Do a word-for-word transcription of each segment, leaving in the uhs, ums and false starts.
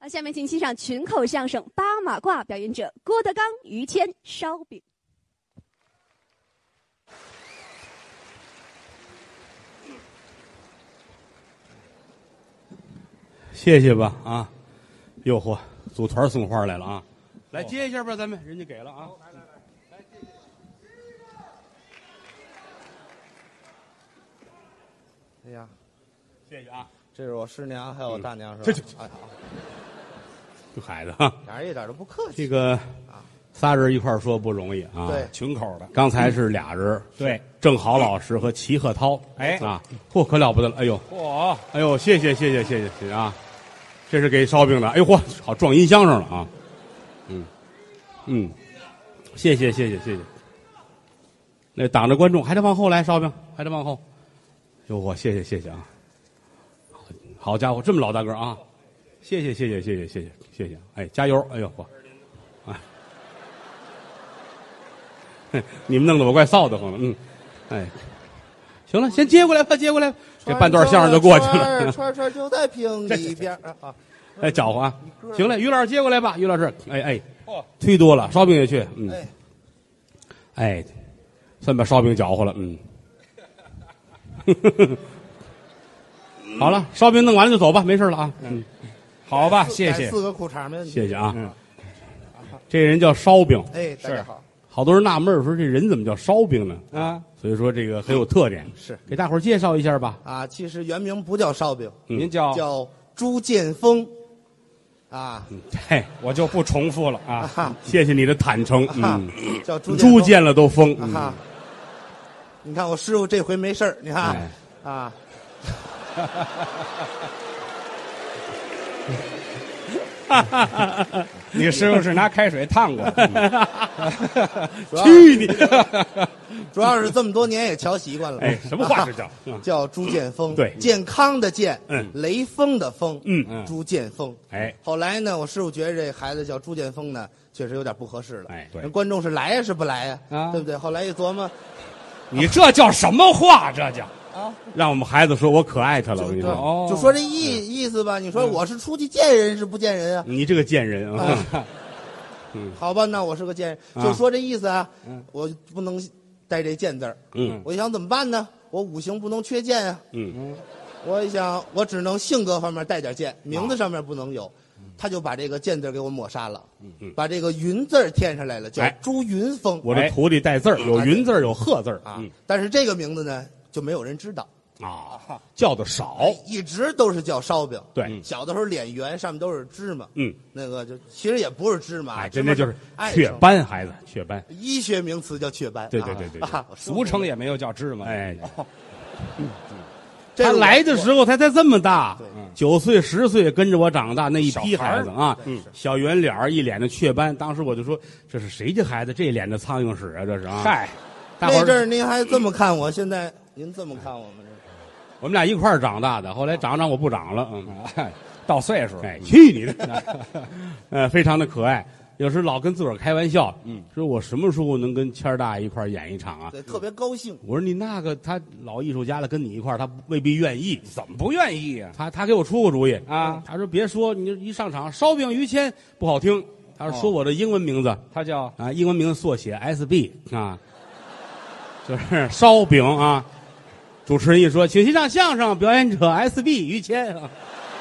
好，下面请欣赏群口相声《八马褂》，表演者郭德纲、于谦、烧饼。 谢谢吧啊！哟嚯，组团送花来了啊！来接一下吧，咱们人家给了啊！来来来，来谢谢。 哎呀， 谢谢啊！ 这是我师娘，还有我大娘， 这这是吧？哎好， 这孩子哈， 俩人一点都不客气。 这个仨人一块儿说不容易啊！ 对， 群口的， 刚才是俩人， 对， 郑好老师和齐鹤涛， 哎啊，嚯，可了不得了！哎呦， 嚯， 哎呦，谢谢谢谢谢谢谢谢啊！这是给烧饼的，哎呦嚯，好撞音箱上了啊！嗯嗯，谢谢谢谢谢谢。那挡着观众，还得往后来，烧饼还得往后。哟嚯，谢谢谢谢啊！好家伙，这么老大个啊！谢谢谢谢谢谢谢谢谢谢，哎，加油！哎呦嚯，哎，你们弄得我怪臊得慌了，嗯，哎，行了，先接过来吧，接过来吧，这半段相声就过去了。 串串就在平里边啊！ 哎，搅和啊！行了，于老师接过来吧，于老师，哎哎，忒多了，烧饼也去，嗯， 哎， 哎，算把烧饼搅和了，嗯。好了，烧饼弄完了就走吧，没事了啊。嗯， 好吧，谢谢， 四个裤衩没问题。 谢谢啊。 嗯， 这人叫烧饼， 哎，大家好。 好多人纳闷儿说这人怎么叫烧饼呢？ 啊， 所以说这个很有特点。 是， 给大伙儿介绍一下吧。 啊，其实原名不叫烧饼， 嗯您叫叫朱建峰，啊， 嘿， 我就不重复了啊。 哈， 谢谢你的坦诚。嗯， 叫朱猪见了都疯。嗯哈，你看我师傅这回没事儿，你看哎啊。 你师傅是拿开水烫过？ 去你！ 主要是这么多年也瞧习惯了。 哎，什么话是叫？嗯叫朱建峰， 对健康的健， 嗯雷锋的锋， 嗯嗯朱建峰。 哎， 后来呢，我师傅觉得这孩子叫朱建峰呢，确实有点不合适了。 哎对人观众是来呀是不来呀？ 啊对不对？后来一琢磨， 你这叫什么话？这叫让我们孩子说我可爱他了。我跟你就说， 哦就说这意意思吧。你说我是出去见人是不见人啊？ 你这个贱人啊！ 好吧，那我是个贱人， 啊就说这意思啊。我不能带这贱字儿。 嗯我一想怎么办呢？我五行不能缺剑啊。 嗯， 我一想，我只能性格方面带点剑，名字上面不能有。他就把这个剑字给我抹杀了，把这个云字添上来了，叫哎朱云峰。 我这徒弟带字儿，有云字儿，有鹤字儿啊嗯， 但是这个名字呢，就没有人知道， 啊，叫的少。 一直都是叫烧饼。 对， 小的时候脸圆，上面都是芝麻。 嗯， 那个就其实也不是芝麻， 哎， 芝麻真的就是爱称， 雀斑，孩子，雀斑。 医学名词叫雀斑。 对对对对对啊， 俗称也没有叫芝麻。 哎， 这是我他来的时候他才这么大对， 九岁十岁跟着我长大那一批小孩儿孩子啊，小圆脸儿一脸的雀斑。当时我就说，这是谁家孩子？这脸的苍蝇屎啊，这是啊！ 嗨， 大伙那阵儿儿， 您还这么看我，现在您这么看我们这。 我们俩一块儿长大的，后来长长我不长了，嗯， 哎到岁数， 哎，去你的！呃，非常的可爱。有时老跟自个儿开玩笑，嗯，说我什么时候能跟谦儿大爷一块儿演一场啊？ 对，特别高兴。 我说你那个他老艺术家了，跟你一块儿，他未必愿意。 怎么不愿意呀？ 他他给我出过主意啊他说别说，你一上场烧饼于谦不好听，他说说我的英文名字他叫啊，英文名字缩写 S B 啊，就是烧饼啊。主持人一说，请欣赏相声表演者 S B 于谦啊。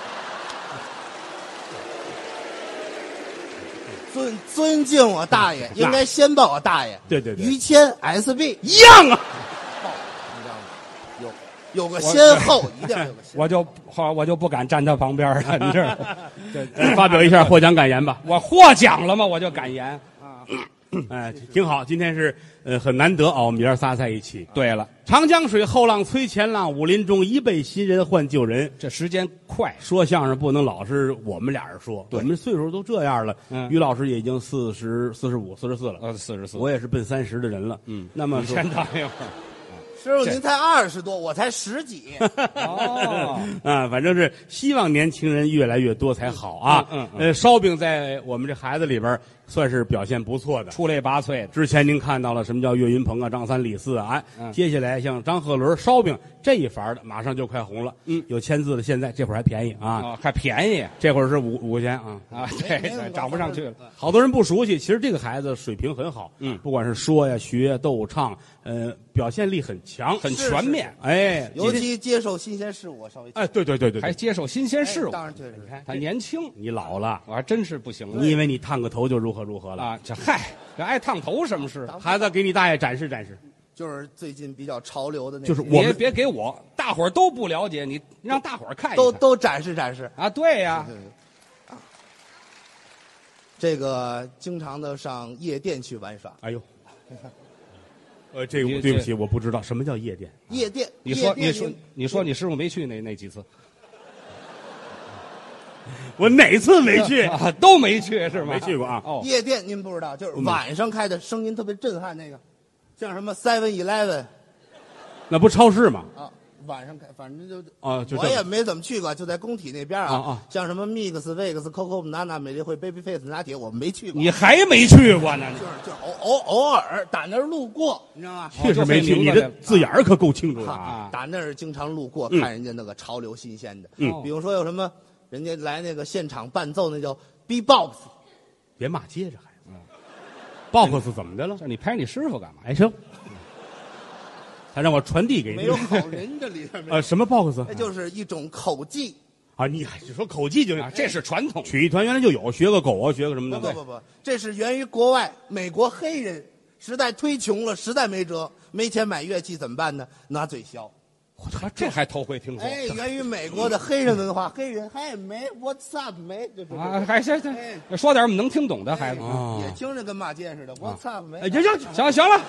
尊尊敬我大爷，应该先报我大爷。 对对对于谦 S B 一样啊。 有有个先后，一定要有个先后。 我就好，我就不敢站他旁边了。你这，这发表一下获奖感言吧。 我获奖了吗？我就敢言啊。 哎，挺好。今天是呃很难得啊，我们爷儿仨在一起。 对了， 长江水后浪推前浪，武林中一辈新人换旧人。 这时间快， 说相声不能老是我们俩人说， 对我们岁数都这样了。 嗯于老师也已经四十四十五、四十四了， 呃，四十四， 我也是奔三十的人了。 嗯， 那么说先等一会儿。 师傅您才二十多，我才十几。 哦， 啊，反正是希望年轻人越来越多才好啊。 嗯嗯嗯呃，烧饼在我们这孩子里边算是表现不错的。 出类拔萃的。 之前您看到了什么叫岳云鹏啊、张三李四啊，哎， 嗯接下来像张鹤伦烧饼这一法的，马上就快红了。 嗯， 有签字的，现在这会儿还便宜啊， 啊，还便宜这会儿是五五块钱啊。 啊，对没没， 涨不上去了。 好多人不熟悉，其实这个孩子水平很好， 嗯不管是说呀、学、逗、唱，呃，表现力很强， 很是全面， 哎， 尤其接受新鲜事物，我稍微哎，对对对对， 还对接受新鲜哎事物。 当然对对对。 他年轻， 你老了， 我还真是不行了你以为你烫个头就如何如何了？ 啊！这嗨，这爱烫头什么事？ 孩子，给你大爷展示展示， 就是最近比较潮流的那些， 就是我们别别给我，大伙儿都不了解，你让大伙儿看一看。 都都展示展示。 啊，对呀， 啊，这个经常的上夜店去玩耍。 哎呦，呃，这个你我对不起，我不知道什么叫夜店。 夜店， 你说夜店你说你说你师傅没去那那几次我哪次没去？ 啊？都没去是吗？ 没去过啊哦， 夜店您不知道，就是嗯晚上开的，声音特别震撼那个，像什么 Seven Eleven 那不超市吗？ 啊，晚上开，反正就啊，就这么我也没怎么去过，就在工体那边啊啊像什么 Mix、Vex、Coco、Banana、美丽汇、Babyface 拿铁，我们没去过。 你还没去过呢？ 就是就偶偶偶尔打那儿路过，你知道吗？ 确实没去，你这字眼儿可够清楚的啊！ 啊打那儿经常路过， 嗯看人家那个潮流新鲜的。 嗯比如说有什么，人家来那个现场伴奏，那叫 B-box， 别骂街着还。box 怎么的了？ 这你拍你师傅干嘛？ 哎，行，他让我传递给你。 没有好人这里边没有呃，什么 box？ 那就是一种口技。 啊，你还是说口技就行啊，这是传统。 曲艺团原来就有，学个狗啊，学个什么的。 不不不不，这是源于国外，美国黑人实在忒穷了，实在没辙，没钱买乐器怎么办呢？拿嘴削。 我这还头回听说哎，源于美国的黑人文化，黑人嗨没 What's up 没，就是啊！还行行哎， 说点我们能听懂的孩子。 啊也听着跟骂街似的。What's up 没？ 哎，行行行， 行行了，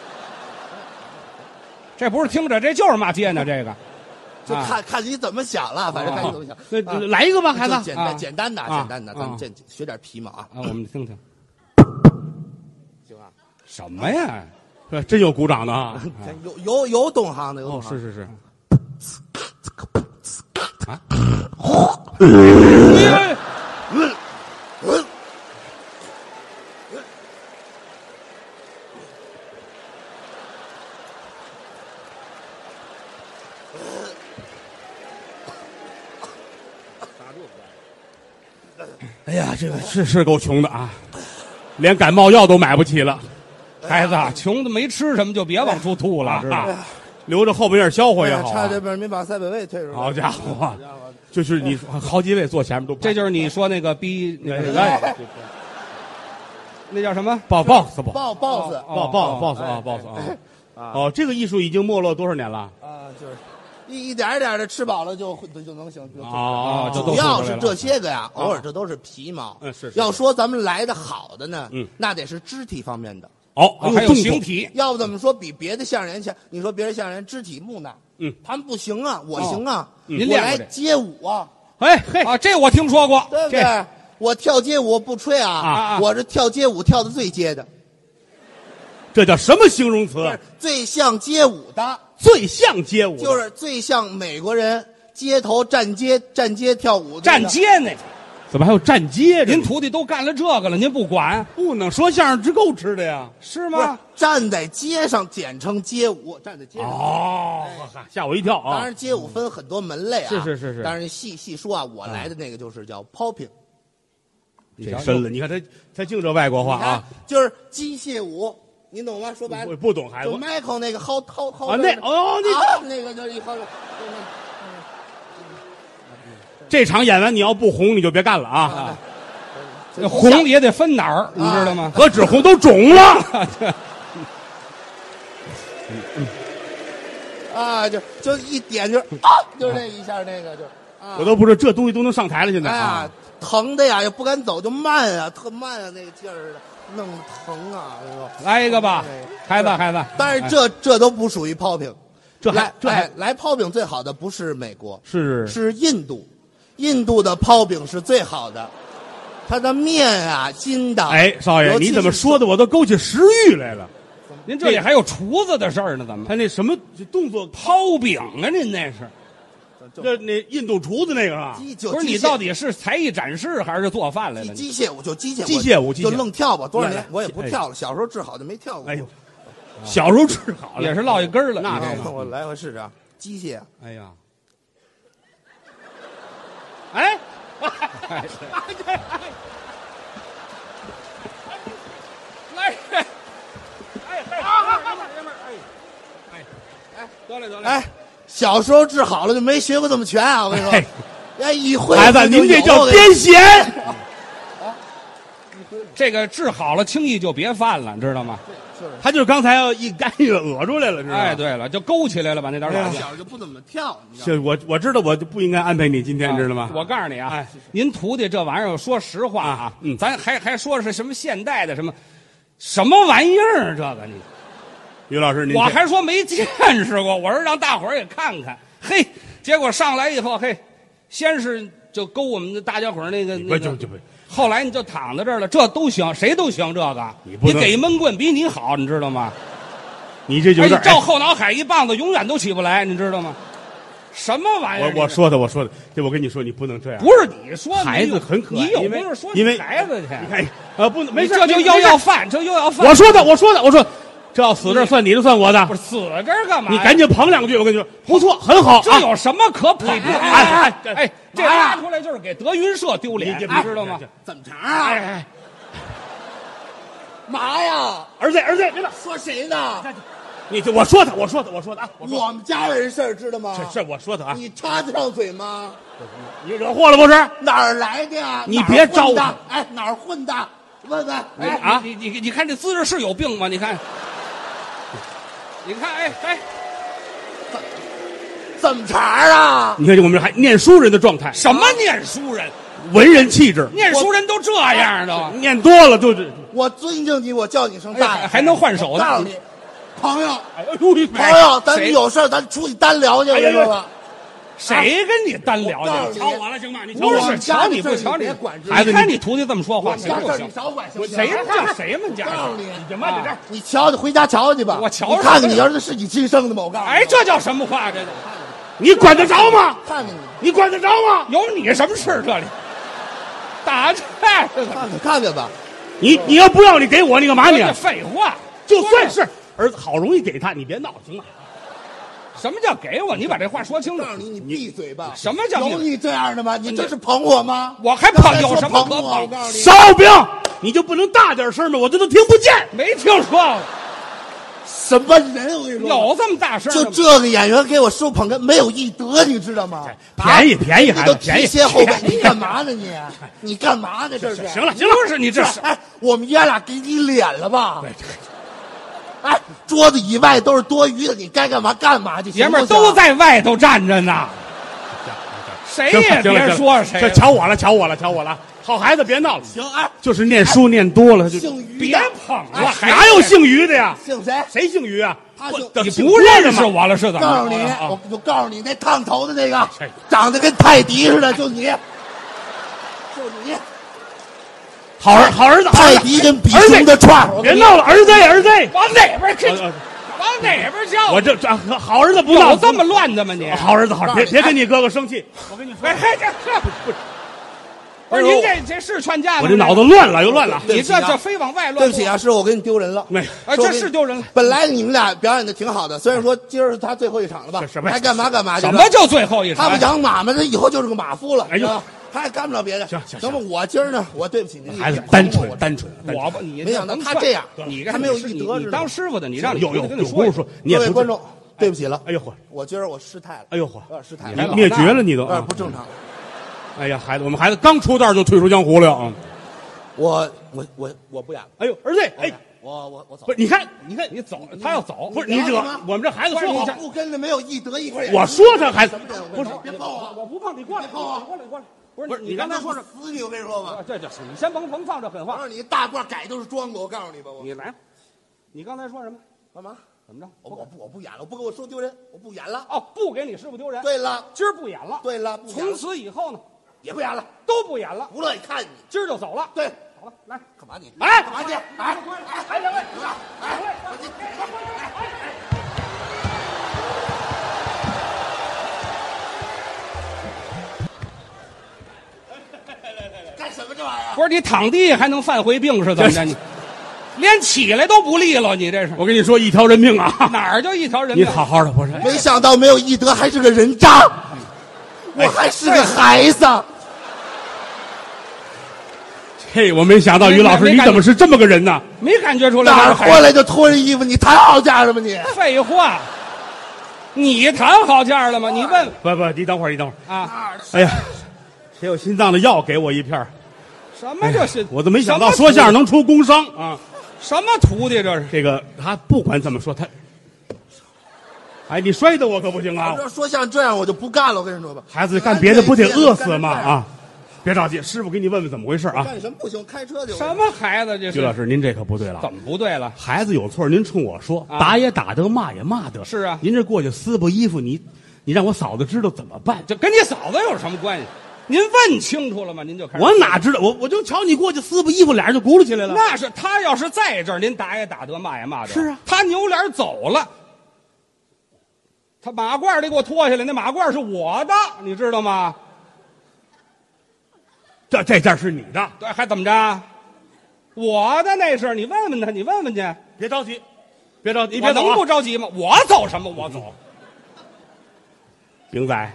这不是听着，这就是骂街呢。这个就啊看看你怎么想了，反正看你怎么想。 那啊来一个吧，孩子。 就简单啊简单的， 啊简单的，咱们啊这学点皮毛啊， 啊，我们听听行吧？ 什么呀？ 这真有鼓掌的啊！ 有有有懂行的，有哦懂，行的。 是是是，哎呀，这个是是够穷的啊，连感冒药都买不起了， 孩子啊，穷的没吃什么就别往出吐了，知道吗？ 啊，留着后半夜消化也好啊。 哎差这边没把赛百味退出来。 好家伙好家伙， 就是你说好几位坐前面都这就是你说那个逼那个哎那叫什么？ 报 box 不爆 boss 哦报报哦 box 啊 box 啊哦，这个艺术已经没落多少年了？ 啊，就是一一点一点的吃饱了就就就能行。就哦这都主要说出来了是这些个呀，偶尔这都是皮毛。 嗯是是要说咱们来的好的呢， 嗯， 那得是肢体方面的。 哦， 啊还有动作形体要不怎么说比别的相声演强？你说别的相声演肢体木讷， 嗯， 他们不行啊，我行啊， 嗯您我来练过这街舞啊， 哎嘿， 啊，这我听说过。 对不对？我跳街舞不吹啊， 啊啊我这跳街舞跳的最街的， 这叫什么形容词？ 最像街舞的， 最像街舞的， 就是最像美国人街头站街站街跳舞的站街那个， 怎么还有站街？ 您徒弟都干了这个了，您不管不能说相声只够吃的呀？ 不是是吗？ 站在街上，简称街舞，站在街上。 哦，吓我一跳啊！ 当然，街舞分很多门类啊。 是是是是当然，细细说啊，我来的那个就是叫 popping， 你瞧这深了，你看他他净这外国话你看啊，， 就是机械舞，您懂吗？说白我了， 不懂孩子就 Michael 那个薅薅薅啊，那哦，那啊，那个就是一薅。 这场演完你要不红你就别干了啊！ 那红也得分哪儿，你知道吗？ 何止红都肿了， 啊，就就一点就是啊，就是那一下那个就啊， 我都不知道这东西都能上台了，现在哎呀啊！， 疼的呀，也不敢走，就慢啊，特慢啊，那个劲儿的，弄疼啊，那个。 来一个吧哎， 孩子孩子。 但是这这都不属于 popping， 这还来这还哎来 popping 最好的不是美国， 是是印度，印度的泡饼是最好的，它的面啊筋道。 哎，少爷， 尤其你怎么是说的我都勾起食欲来了？ 您这里还有厨子的事儿呢？怎么？ 他那什么动作抛饼啊？您那是？ 这那印度厨子那个是吧？ 机就不是你机械到底是才艺展示还是做饭来了？ 机机械舞就机械机械舞机械就愣跳吧，多少来来年我也不跳了。小时候治好就没跳过。 哎呦，小时候治好了， 也是落一根儿了。 那你这个啊我来回试试啊，机械。 哎呀，哎， 哎来，哎哎，爷们儿爷们儿，哎哎哎，得嘞得嘞， 哎，小时候治好了就没学过这么全啊！我跟你哎说，哎，一会孩子， 就您这叫有我跟你癫痫。 这个治好了，轻易就别犯了，知道吗？ 他就是刚才要一干预讹出来了，知道吗？ 哎，对了，就勾起来了吧那点哎呀老劲。 小时候就不怎么跳，你知道吗？ 这我我知道，我就不应该安排你今天，知道吗？ 我告诉你啊， 哎您徒弟这玩意儿，说实话啊， 嗯咱还还说是什么现代的什么什么玩意儿？这个你， 于老师，您我还说没见识过，我说让大伙儿也看看。嘿，结果上来以后，嘿，先是就勾我们的大家伙儿那个不那个就就不后来你就躺在这儿了，这都行，谁都行。这个你不能给闷棍比你好，你知道吗？ 你这就哎， 有点你照后脑海一棒子，永远都起不来，你知道吗？什么玩意儿？ 我我说的我说的，这我跟你说，你不能这样。 不是你说的， 孩子很可爱你有因为功夫说因为孩子去， 哎啊不能没事， 这就没事要要饭，这又要饭。 我说的我说的我说，这要死这算你的算我的不，是死这儿干嘛呀？ 你赶紧捧两句，我跟你说，不错，很好这啊。 有什么可捧的？ 哎哎哎哎哎，这拉出来就是给德云社丢脸， 你你知道吗？ 怎么着啊？ 哎哎， 嘛呀？ 儿子儿子，别闹， 说谁呢？ 你就我说他我说他我说的啊，我说我们家人事儿知道吗？ 这这我说的啊， 你插得上嘴吗？ 你惹祸了不是？ 哪儿来的呀？ 你哪儿别招他混的哎，哪儿混的？问问。 哎哎， 啊你你你你看这姿势是有病吗？你看，你看，哎哎， 怎么茬儿啊？ 你看我们这还念书人的状态， 什么念书人？ 文人气质， 念书人都这样的， 念多了就是。 我尊敬你，我叫你声大爷， 哎还能换手呢告诉你，朋友， 哎呦， 朋友，咱谁有事儿咱出去单聊去，我跟你说吧。 谁跟你单聊去？ 我告诉你瞧我了行吗？你瞧我我不是们家瞧的事儿你你不瞧你别管这， 孩子， 你看你徒弟这么说话， 我们家事儿你行不行？ 少管行不行？ 谁们家谁们家？ 告诉你， 你慢点点， 你瞧瞧，回家瞧瞧去吧。 我瞧你看看你儿子是你亲生的吗？我告诉你， 哎，这叫什么话？这叫你管得着吗？ 看看你， 你管得着吗？ 有你什么事？这里打菜似的， 看看看看吧。 你你要不要你给我，你干嘛你？ 这废话， 就算是儿子好容易给他，你别闹行吗？ 什么叫给我？你把这话说清楚告。诉你，你闭嘴吧。 什么叫有你这样的吗？你这是捧我吗？ 我还捧刚才说有什么可捧我？我捧？ 告诉你， 烧饼，你就不能大点声吗？我这都听不见。 没听说过， 什么人？我跟你说， 有这么大声的就吗？ 这个演员给我收捧哏没有义德，你知道吗？ 便宜便宜你都孩子便宜提前后背，你干嘛呢你？你干嘛呢？这是行了行了， 不是你这是哎，我们爷俩给你脸了吧？哎，桌子以外都是多余的，你该干嘛干嘛去。 爷们儿行不行都在外头站着呢，谁行了也别行了行了说谁了。 这瞧我了瞧我了瞧我了，好孩子别闹了， 行。哎， 就是念书念多了，他就姓于的别捧了， 哎还哪有姓于的呀？ 姓谁？ 谁姓于啊？ 他姓我你不认识我了是怎么着？ 告诉你， 啊我就告诉你，那烫头的那个哎， 长得跟泰迪似的，就你，就你， 好儿好儿子，好儿子泰迪跟比熊的串儿。 别闹了，儿子儿子， 往哪边去？ 呃呃往哪边叫？ 我这这好儿子不闹有这么乱的吗你？ 好儿子好，别告诉你别跟你哥哥生气。我跟你说， 哎嘿，这这不是不是您这这是劝架呢？ 我这脑子乱了又乱了。 你这对不起啊这非往外乱。 对不起啊，师傅，我给你丢人了。 没啊，这是丢人了。 本来你们俩表演的挺好的，虽然说今儿是他最后一场了吧这，什么呀该干嘛干嘛去了。 什么叫最后一场？ 他们养马嘛，他以后就是个马夫了， 哎呦是吧他也干不了别的。 行行行吧，我今儿呢，我对不起您， 孩子你单纯我单纯，单纯我不，你没想到甭劝他这样你他没有你你义德知道吗当师傅的，你让你有有徒弟跟你有功夫说，你也不各位观众，对不起了， 哎呦嚯， 我今儿我失态了， 哎呦嚯， 有点失态你了， 老灭绝了你都有。点不正常。 哎呀，孩子，我们孩子刚出道就退出江湖了啊！ 我我我我不演了， 哎呦，儿子，哎， 我我我走不。是，你看，你看， 你走，他要走， 不是你惹我们这孩子说好我，不跟着没有义德一块儿演。 我说他孩子什么人？ 不是别碰我！ 我不碰，你过来， 别碰我过来，过来。不是不是你刚才说是， 死你！我跟你说吧， 这这是你先甭甭放这狠话， 我告诉你，大褂改都是装的。我告诉你吧，我你来，你刚才说什么？ 干嘛？ 怎么着？ 我我不我不演了，我不给我说丢人，我不演了。 哦，不给你师傅丢人。 对了， 今儿不演了。 对了，不演了从此以后呢， 也不演了， 都不演了， 不乐意看你。 今儿就走了。 对， 了，来， 干嘛你？ 哎干嘛去？哎哎，两位， 哎，干什么这玩意儿？ 不是你躺地还能犯回病是怎么着？你连起来都不利落，你这是我跟你说，一条人命啊！ 哪儿就一条人你命？ 好好的，不是？ 没想到没有医德还是个人渣，我还是个孩子。 嘿，我没想到于老师，你怎么是这么个人呢？ 没感觉出来哪儿哪儿过来就脱人衣服？你谈好价了吗你？ 废话，你谈好价了吗？你问不不，你等会儿，你等会儿。 啊？ 哎呀，谁有心脏的药给我一片儿？ 什么这是？ 我都没想到说相声能出工伤啊！ 什么徒弟这是？ 这个他不管怎么说，他，哎，你摔的我可不行啊！ 要说像这样我就不干了，我跟你说吧。 孩子干别的不得饿死吗？啊！别着急，师傅给你问问怎么回事啊！ 干什么不行？开车就什么孩子这是？ 于老师，您这可不对了。 怎么不对了？ 孩子有错，您冲我说， 啊打也打得，骂也骂得。 是啊您这过去撕破衣服，你你让我嫂子知道怎么办？ 这跟你嫂子有什么关系？您问清楚了吗？您就开始。 我哪知道？我我就瞧你过去撕破衣服，俩人就轱辘起来了。 那是他要是在这儿，您打也打得，骂也骂得。 是啊， 他扭脸走了，他马褂得给我脱下来，那马褂是我的，你知道吗？ 这这件是你的， 对，还怎么着？我的那是，你问问他，你问问去。 别着急，别着急，你我能别走啊不着急吗？我走什么？我走。 饼仔，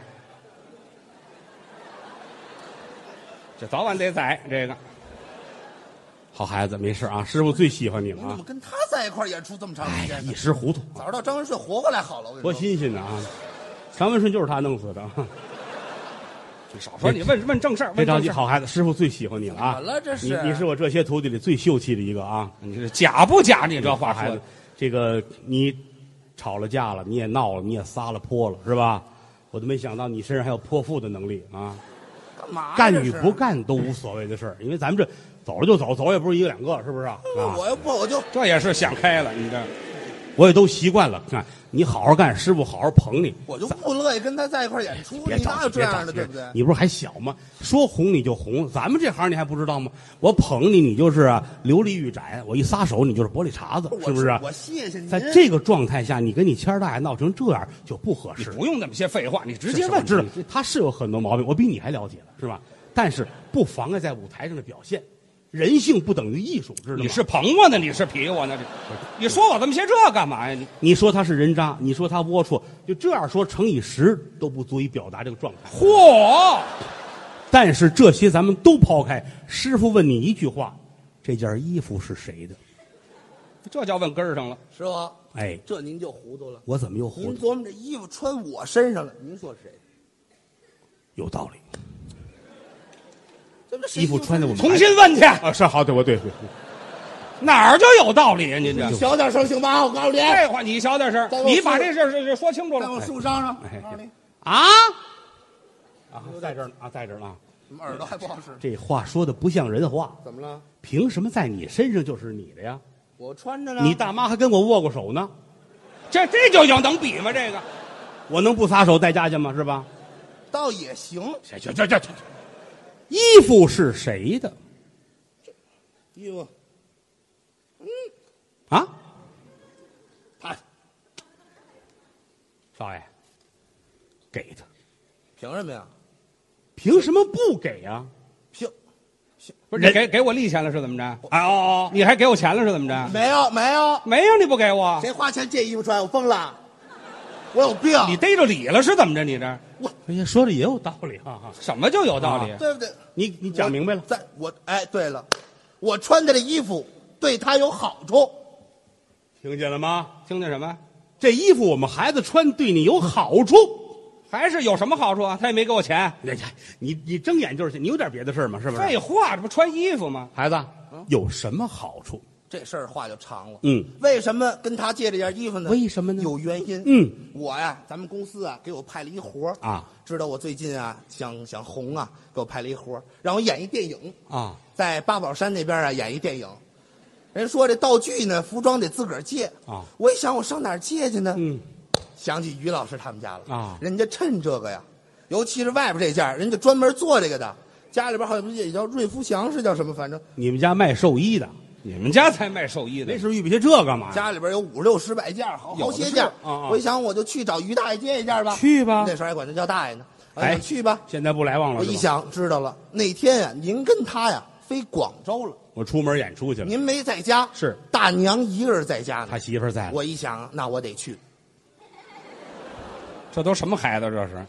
这早晚得宰这个。 好孩子，没事啊，师傅最喜欢你了啊你怎么！跟他在一块儿演出这么长哎呀， 时间呢一？时糊涂， 早知道张文顺活过来好了，我跟多你说。 新鲜呢啊！张文顺就是他弄死的。 你少说，你问问正事儿， 别着急， 问正事儿。 好孩子，师傅最喜欢你了啊！ 怎么了这是你你是我这些徒弟里最秀气的一个啊！ 你这假不假？你这话好孩子说的，， 这个你吵了架了，你也闹了，你也撒了泼了，是吧？我都没想到你身上还有泼妇的能力啊！ 干嘛呀？ 干这是与不干都无所谓的事儿，因为咱们这走了就走，走也不是一个两个，是不是啊？啊我要不我就这也是想开了。你这我也都习惯了。看你好好干，师傅好好捧你。 我就不乐意跟他在一块儿演出。 别着急， 你哪有这别着急样的，对不对？ 你不是还小吗？说红你就红，咱们这行你还不知道吗？我捧你，你就是啊琉璃玉盏；我一撒手，你就是玻璃碴子， 我是不是啊？ 我谢谢您。 在这个状态下，你跟你谦儿大爷闹成这样就不合适。 不用那么些废话，你直接问。 是我知道他是有很多毛病，我比你还了解了，是吧？但是不妨碍在舞台上的表现。人性不等于艺术，知道吗？ 你是捧我呢，你是皮我呢？这，你说我这么些这干嘛呀？你你说他是人渣，你说他龌龊，就这样说乘以十都不足以表达这个状态。 嚯！ 但是这些咱们都抛开，师傅问你一句话：这件衣服是谁的？ 这叫问根儿上了。 师傅， 哎， 这您就糊涂了。 我怎么又糊您涂？ 琢磨这衣服穿我身上了，您说是谁？ 有道理。 这不谁衣服穿在我们重新问去， 啊，是好，对，我对对。 哪儿就有道理呀？您这你小点声行吧？我告诉你， 废话，你小点声再，给我你把说这事儿是说清楚了在我。树梢上。 哎我告诉你， 啊啊，在这儿呢啊，在这儿呢啊。 怎么耳朵还不好使？ 这话说的不像人话， 怎么了？ 凭什么在你身上就是你的呀？ 我穿着呢。 你大妈还跟我握过手呢， 这这就有能比吗？这个我能不撒手带家去吗？是吧？ 倒也行。 这这这这，衣服是谁的衣服啊？ 他少爷，给他， 凭什么呀？ 凭什么不给呀？ 凭不是你给给我利钱了是怎么着？ 哎哦哦， 你还给我钱了是怎么着？ 没有没有， 没有，你不给我， 谁花钱借衣服穿？我疯了，我有病。 你逮着理了是怎么着？你这哎呀，说的也有道理哈哈。 什么就有道理？ 对不对？ 你你讲明白了我，在我哎，对了，我穿的这衣服对他有好处。 听见了吗？ 听见什么？ 这衣服我们孩子穿对你有好处。 还是有什么好处啊？他也没给我钱。 哎呀，你你睁眼就是你有点别的事儿吗？是不是？ 废话，这不穿衣服吗？ 孩子有什么好处？ 这事儿话就长了。 嗯， 为什么跟他借这件衣服呢？ 为什么呢有原因。 嗯， 我呀，咱们公司啊，给我派了一活儿啊， 知道我最近啊想想红啊，给我派了一活儿让我演一电影啊， 在八宝山那边啊演一电影。人说这道具呢，服装得自个儿借啊。 我一想，我上哪儿借去呢？ 嗯， 想起于老师他们家了啊人家趁这个呀，尤其是外边这件儿，人家专门做这个的。 家里边好像也叫瑞福祥，是叫什么？反正你们家卖寿衣的， 你们家才卖寿衣的， 没事预备些这干嘛呀？ 家里边有五六十百件，好好些件。 啊啊我一想，我就去找于大爷借一件吧。 去吧， 那时候还管他叫大爷呢。 哎哎，去吧。 现在不来往了。 我一想，知道了，那天呀，您跟他呀飞广州了， 我出门演出去了， 您没在家， 是大娘一个人在家呢。 他媳妇儿在。 我一想，那我得去。 这都什么孩子这是？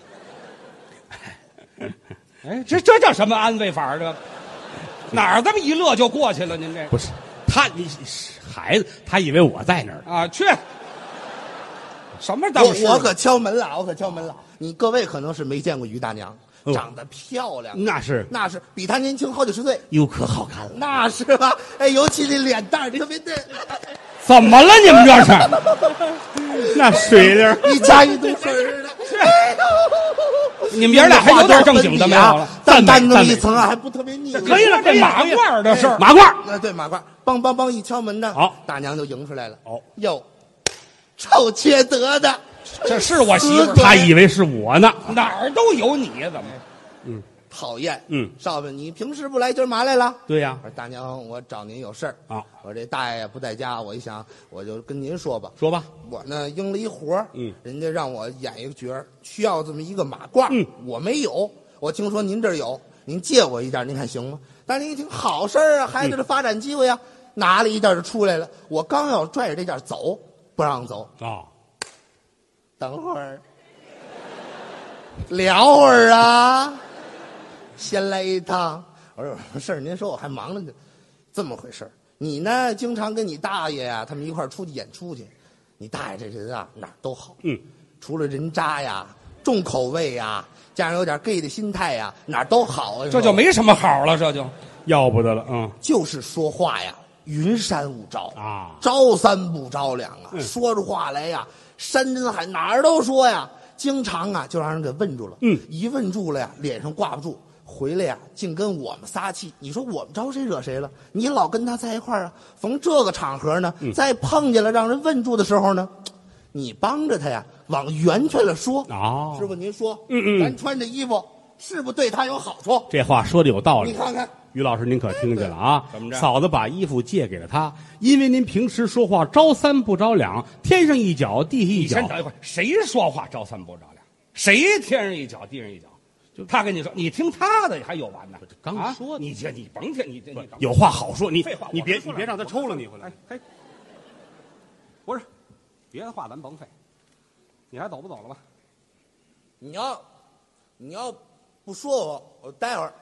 哎，这这叫什么安慰法儿？这哪儿这么一乐就过去了？您这不是他，你孩子，他以为我在那儿呢。 啊，去什么当时？ 我我可敲门了，我可敲门了。你各位可能是没见过于大娘， 哦长得漂亮， 那是那是比她年轻好几十岁， 哟，可好看了。 那是吧？哎，尤其这脸蛋儿特别嫩， 怎么了？你们这是？ 那水灵， 一加一堆水似的。 你们爷俩还有点正经的没有了？ 淡淡那么一层啊，还不特别腻。 可以了，可以了。 这马褂的事儿， 马褂， 啊，对马褂，梆梆梆一敲门呢， 好， 大娘就迎出来了。 哦， 哟，臭缺德的， 这是我媳妇儿， 他以为是我呢。 哪儿都有你，怎么？ 嗯， 讨厌。 嗯， 少文，你平时不来，今儿嘛来了？ 对呀我。说大娘，我找您有事儿啊。 我这大爷不在家，我一想，我就跟您说吧。 说吧。 我呢应了一活儿， 嗯， 人家让我演一个角儿，需要这么一个马褂， 嗯， 我没有。我听说您这儿有，您借我一件，您看行吗？但是您一听好事儿啊，孩子的发展机会呀、啊，拿了一件就出来了。我刚要拽着这件走，不让走。 啊， 等会儿，聊会儿啊，先来一趟。我说事儿您说，我还忙着呢。这么回事儿，你呢经常跟你大爷呀、啊、他们一块儿出去演出去。你大爷这人啊哪儿都好， 嗯， 除了人渣呀、重口味呀，加上有点 gay 的心态呀，哪儿都好啊。 这就没什么好了，这就要不得了，嗯， 就是说话呀，云山雾罩啊， 招三不着两啊， 嗯、 说出话来呀，山珍海哪儿都说呀，经常啊就让人给问住了， 嗯， 一问住了呀，脸上挂不住，回来呀净跟我们撒气。你说我们招谁惹谁了？你老跟他在一块儿啊，逢这个场合呢， 嗯、 再碰见了让人问住的时候呢，你帮着他呀，往圆圈了说。 哦， 师傅您说， 嗯嗯， 咱穿这衣服是不是对他有好处？ 这话说的有道理。 你看看。 于老师，您可听见了啊？ 怎么着？ 嫂子把衣服借给了他，因为您平时说话招三不着两，天上一脚，地下一脚。 你先等一会儿，谁说话招三不着两？谁天上一脚，地上一脚？就他跟你说，你听他的还有完呢？ 刚说、啊、 你这你甭听，你这你有话好说，你废话， 你别你别让他抽了你回来。 嘿，不是，别的话咱甭费，你还走不走了吧？ 你要你要不说我，我待会儿。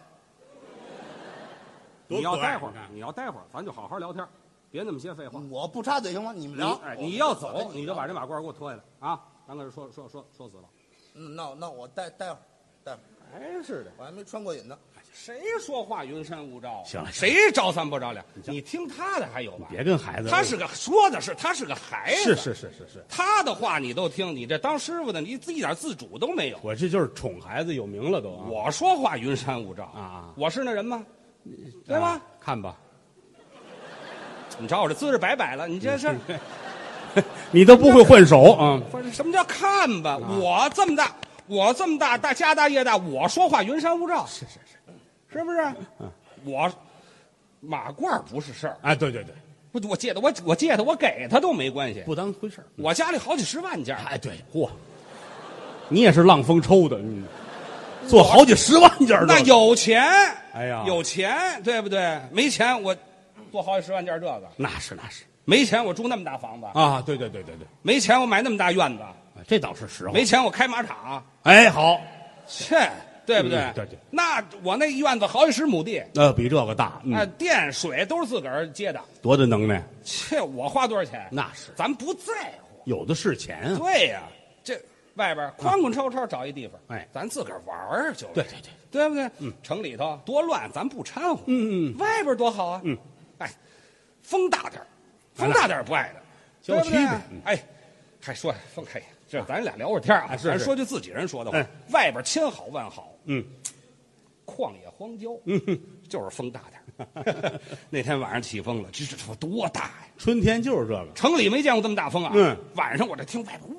你要待会儿，你要待会儿，咱就好好聊天，别那么些废话。 我不插嘴行吗？你们聊。 哎，你要走，你就把这马褂给我脱下来啊！咱搁这说说说说死了。 嗯，那那我待待会儿，待会儿。 哎，是的， 我还没穿过瘾呢。 谁说话云山雾罩？ 行了， 谁招三不着两？你听他的还有吧？ 别跟孩子。 他是个说的是他是个孩子。 是是是是是。 他的话你都听，你这当师傅的你自己一点自主都没有。 我这就是宠孩子有名了都、啊。 我说话云山雾罩啊！ 我是那人吗？对吧、啊？ 看吧， 你瞧我这姿势摆摆了，你这是， 你都不会换手啊？ 不是什么叫看吧？啊、我这么大，我这么大，大家大业大，我说话云山雾罩， 是是是， 是不是？嗯，我马褂不是事儿。 哎，对对对， 不，我借的，我我借的，我给他都没关系， 不当回事儿。 我家里好几十万件。 哎，对，嚯，你也是浪风抽的，嗯。做好几十万件， 那有钱， 哎呀， 有钱，对不对？没钱我做好几十万件这个， 那是那是。 没钱我住那么大房子啊，对对对对对。 没钱我买那么大院子， 这倒是实话。 没钱我开马场， 哎，好， 切，对不对？ 嗯、对对。 那我那院子好几十亩地， 呃，比这个大。 啊、嗯呃，电水都是自个儿接的， 多大能耐？ 切，我花多少钱？ 那是， 咱不在乎， 有的是钱啊。 对呀、啊，这。外边宽宽敞敞找一地方， 哎， 咱自个儿玩儿就对对对， 对不对？ 嗯， 城里头多乱，咱不掺和。 嗯嗯， 外边多好啊。 嗯， 哎，风大点风大点不爱的， 郊区呗。 哎，还说风开，这咱俩聊会儿天啊。咱说句自己人说的话，外边千好万好， 嗯， 旷野荒郊， 嗯， 就是风大点那天晚上起风了，这这多大呀！ 春天就是这个， 城里没见过这么大风啊。 嗯， 晚上我这听外边。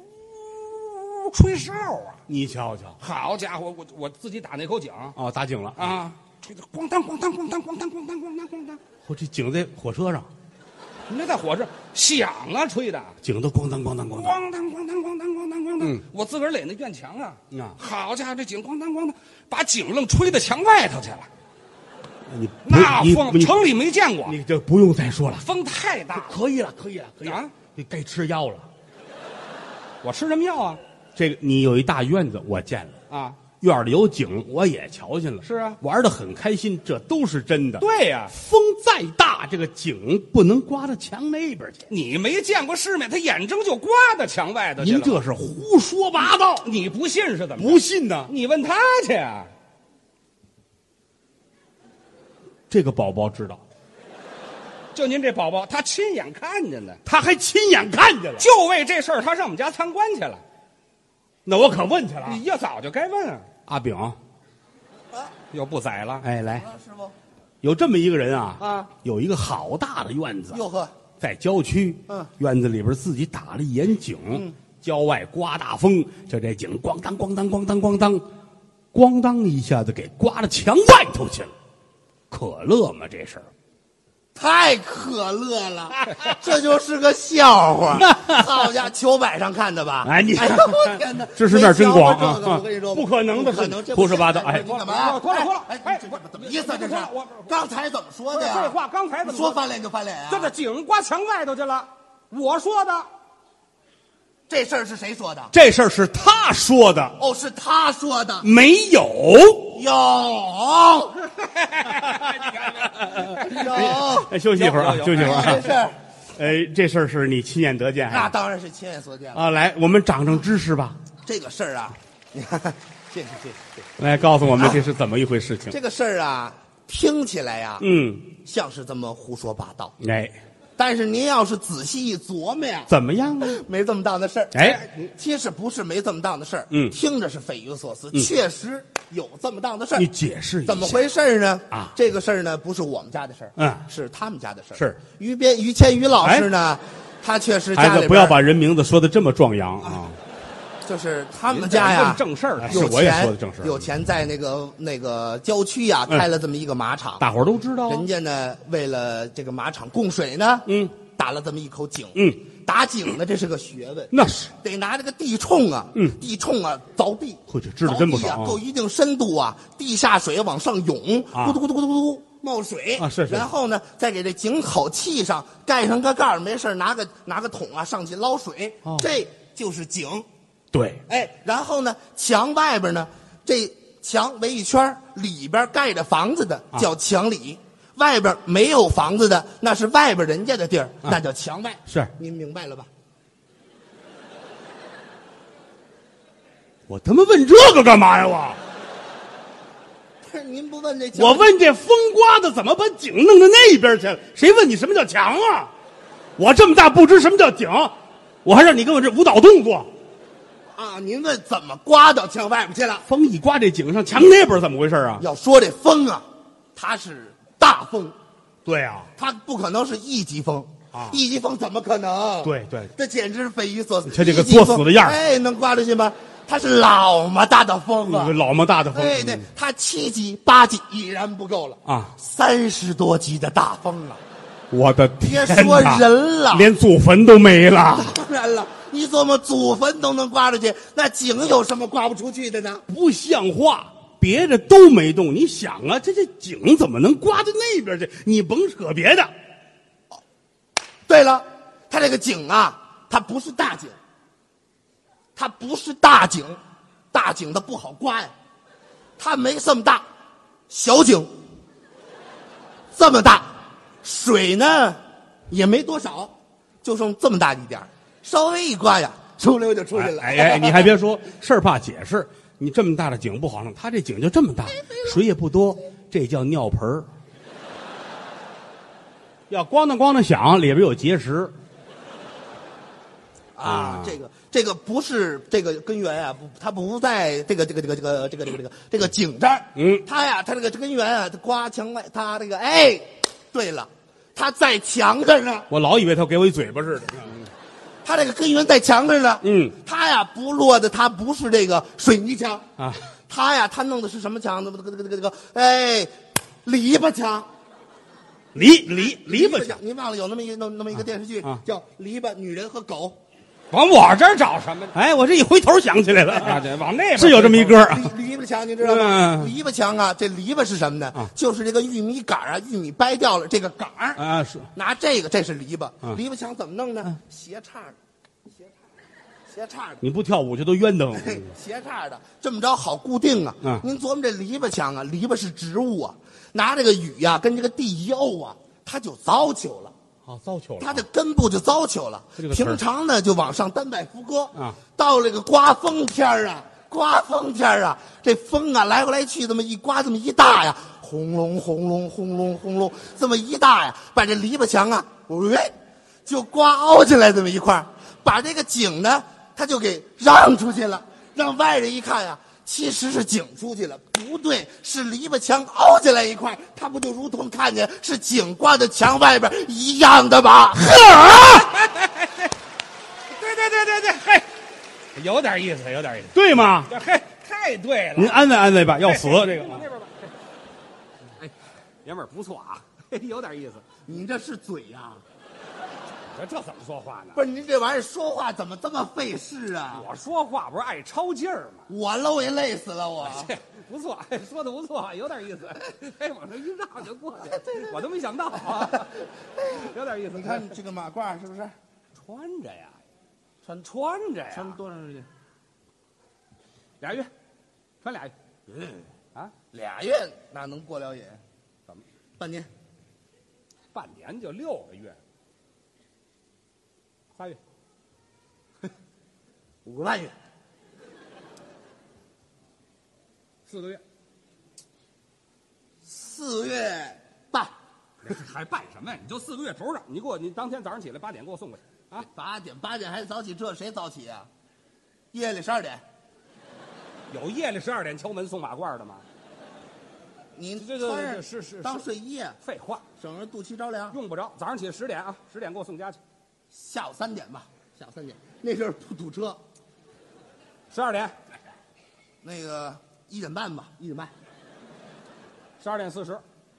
吹哨啊！ 你瞧瞧， 好家伙，我我自己打那口井哦，打井了啊！ 吹的咣当咣当咣当咣当咣当咣当咣当。 我这井在火车上， 那在火车响啊，吹的井都咣当咣当咣当。 咣当咣当咣当咣当咣当。 嗯， 我自个儿垒那院墙啊， 啊， 好家伙，这井咣当咣当，把井愣吹到墙外头去了。 你那你你风城里没见过， 你这不用再说了， 风太大， 可以了，可以了，可以了。 啊！ 你该吃药了。 我吃什么药啊？ 这个你有一大院子，我见了。 啊， 院里有井，我也瞧见了。 是啊， 玩的很开心，这都是真的。 对呀、啊， 风再大，这个井不能刮到墙那边去。 你没见过世面，他眼睁就刮到墙外头去了。 您这是胡说八道！ 你不信是怎么着？ 不信呢？ 你问他去啊。 这个宝宝知道， 就您这宝宝，他亲眼看见的， 他还亲眼看见了。 就为这事儿，他上我们家参观去了。 那我可问去了。 你要早就该问啊。 阿炳， 啊， 又不宰了。 哎，来， 啊师傅， 有这么一个人啊， 啊， 有一个好大的院子， 哟呵， 在郊区， 嗯， 院子里边自己打了一眼井， 嗯， 郊外刮大风，就这井咣当咣当咣当咣当，咣当一下子给刮到墙外头去了。可乐嘛，这事儿太可乐了，这就是个笑话。好家伙，球百上看的吧？ 哎你哎呦我天哪， 知识面真广啊没瞧过这个我跟你说， 不可能的不可能，这胡说八道哎你干嘛？ 脱了脱了哎， 哎这这怎么意思啊？这是我刚才怎么说的呀？ 废话，刚才怎么说翻脸就翻脸啊？ 这个井刮墙外头去了，我说的。 这事儿是谁说的？ 这事儿是他说的， 哦，是他说的。 没有。 有有， 哎，休息一会儿啊， 有有有休息一会儿啊。 这事儿哎，这事儿是你亲眼得见， 那当然是亲眼所见了。 啊！来，我们长长知识吧。 这个事儿啊，你看，谢谢谢谢谢谢。 来，告诉我们这是怎么一回事情。 这个事儿啊，听起来呀， 嗯， 像是这么胡说八道， 哎， 但是您要是仔细一琢磨呀， 怎么样呢？ 没这么当的事儿。 哎， 其实不是没这么当的事儿， 嗯听着是匪夷所思， 嗯确实有这么当的事儿。 你解释一下怎么回事儿呢？ 啊这个事儿呢，不是我们家的事儿， 嗯是他们家的事儿。 是于边于谦于老师呢，他确实家里边孩子不要把人名字说的这么壮阳啊！ 就是他们家呀问，正事儿， 有是我也钱说的正事儿有钱在那个那个郊区呀， 嗯开了这么一个马场。 大伙儿都知道啊。 人家呢，为了这个马场供水呢， 嗯， 打了这么一口井。 嗯， 打井呢，这是个学问， 那是得拿这个地冲啊， 嗯地冲啊凿地， 嚯这知道真不少啊凿地啊，够一定深度啊，地下水往上涌， 啊咕嘟咕嘟咕嘟咕嘟冒水啊是是然后呢，再给这井口砌上，盖上个盖儿，没事儿拿个拿个桶啊上去捞水， 哦这就是井。 对， 哎，然后呢，墙外边呢，这墙围一圈儿，里边盖着房子的啊叫墙里，外边没有房子的那是外边人家的地儿， 啊那叫墙外。 是您明白了吧？ 我他妈问这个干嘛呀？我不是您不问这墙？ 我问这风刮的怎么把井弄到那边去了？谁问你什么叫墙啊？我这么大不知什么叫井，我还让你跟我这舞蹈动作。 啊，您问怎么刮到墙外边去了？ 风一刮这井上，墙那边怎么回事啊？ 要说这风啊，它是大风， 对啊， 它不可能是一级风啊一级风怎么可能？ 对对， 这简直是匪夷所思。 你瞧这个一级风作死的样儿哎，能刮出去吗？它是老么大的风啊！ 老么大的风， 对对嗯， 它七级八级已然不够了啊， 三十多级的大风啊！ 我的天哪！ 别说人了， 连祖坟都没了， 当然了，你琢磨祖坟都能刮出去，那井有什么刮不出去的呢？ 不像话。别的都没动，你想啊，这这井怎么能刮到那边去？你甭扯别的， 对了，它这个井啊，它不是大井，它不是大井，大井它不好刮呀，它没这么大，小井这么大，水呢也没多少，就剩这么大一点儿稍微一刮呀，出溜就出去了。 哎哎，你还别说，事儿怕解释。你这么大的井不好弄，他这井就这么大，水也不多，这叫尿盆儿。要咣当咣当响，里边有结石。 啊，这个这个不是这个根源啊，不，它不在这个这个这个这个这个这个这个这个井这儿， 嗯它呀，它这个根源啊，它刮墙外，它这个哎，对了，它在墙上呢， 我老以为他给我一嘴巴似的。 它这个根源在墙上呢， 嗯， 它呀不落的，它不是这个水泥墙啊， 它呀，它弄的是什么墙呢？这个这个这个这个，哎， 篱笆墙。 篱篱篱笆墙， 您忘了有那么一那那么一个电视剧、 啊啊、 叫《篱笆女人和狗》。 往我这儿找什么？ 哎，我这一回头想起来了啊，对，往那边是有这么一歌啊。 篱笆墙，您知道吗？ 嗯、 篱笆墙啊，这篱笆是什么呢？ 啊、 就是这个玉米杆啊，玉米掰掉了这个杆儿啊，是拿这个，这是篱笆。 啊、 篱笆墙怎么弄呢？ 啊、 斜叉的，斜叉，斜叉的。 你不跳舞去都冤得慌。 斜叉的，这么着好固定啊。 啊您琢磨这篱笆墙啊，篱笆是植物啊，拿这个雨呀、啊、跟这个地一沤啊，它就糟朽了。 好糟朽了， 它的根部就糟朽了。平常呢就往上单摆副歌啊， 到这个刮风天啊，刮风天啊，这风啊来回来去，这么一刮，这么一大呀，轰隆轰隆轰隆轰隆，这么一大呀，把这篱笆墙啊，喂，就刮凹进来这么一块，把这个井呢，它就给让出去了，让外人一看呀。其实是井出去了，不对，是篱笆墙凹进来一块，它不就如同看见是井刮在墙外边一样的吗？呵， 对对对对对，嘿，有点意思，有点意思， 对吗？ 嘿，太对了。 您安慰安慰吧，要死这个。 那边吧。哎，爷们儿不错啊，有点意思。 你这是嘴呀、啊？ 这这怎么说话呢？ 不是您这玩意儿说话怎么这么费事啊？ 我说话不是爱抄劲儿吗？ 我搂也累死了我。 不错，说的不错，有点意思。哎，往这一绕就过去，我都没想到啊，有点意思。 你看这个马褂是不是穿着呀？ 穿穿着呀？ 穿多长时间？ 俩月，穿俩月。 嗯啊， 俩月哪能过了瘾？ 怎么？ 半年？ 半年就六个月。仨月， 五个半月， 四个月， 四个月半， 还办什么呀？你就四个月头上，你给我，你当天早上起来八点给我送过去啊！ 八点八点还早起，这谁早起啊？夜里十二点， 有夜里十二点敲门送马褂的吗？ 你这穿上这是是当睡衣啊？ 废话， 省着肚脐着凉。 用不着，早上起来十点啊，十点给我送家去。 下午三点吧，下午三点，那阵儿不堵车。 十二点， 那个一点半吧，一点半， 十二点四十，